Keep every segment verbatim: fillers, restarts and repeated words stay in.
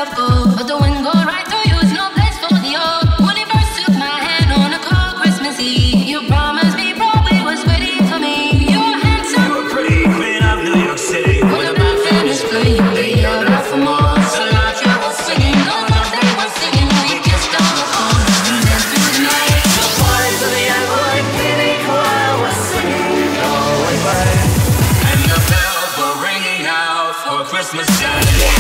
of gold, but the wind go right through you. It's no place for the old. When you first took my hand on a cold Christmas Eve, you promised me Broadway was waiting for me. You were handsome, you were pretty queen of New York City. When the band finished playing, they yelled out for more. So I traveled singing, all of they were singing. We kissed on the corner and danced through the night. The boys of the Everwood Kitty Choir were singing Galway Bay, and the bells were ringing out for Christmas Day.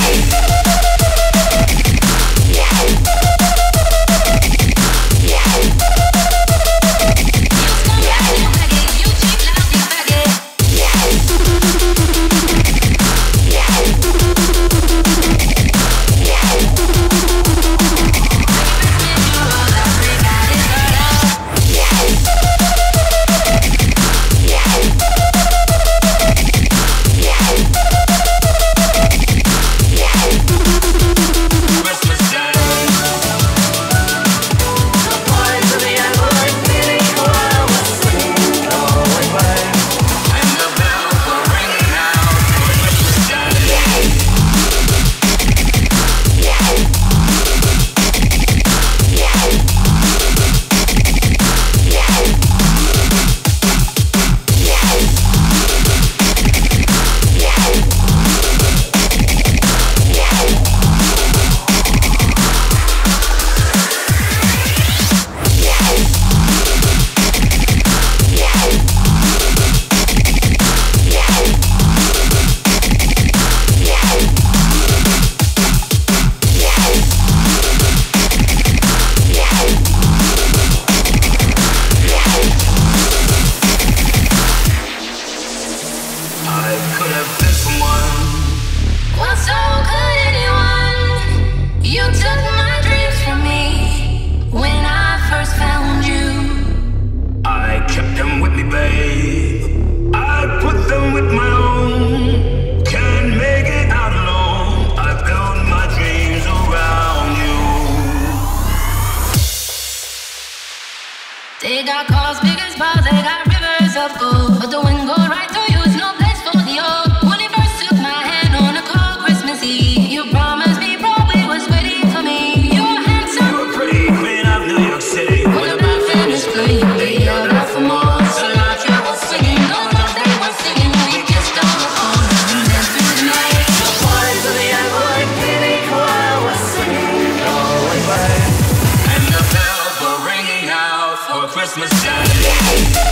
They got cars big as bars, they got rivers of gold, but the wind go right through you. It's no place for the old. When you first took my hand on a cold Christmas Eve, you promised me Broadway was waiting for me. You were handsome, you were pretty queen of New York City. When the band finished playing, they yelled out for more. So I traveled singing, all of they were singing. We kissed on the corner and danced through the night. The boys of the Everwood Kitty Choir were singing Galway Bay, and the bells were ringing out for Christmas Day.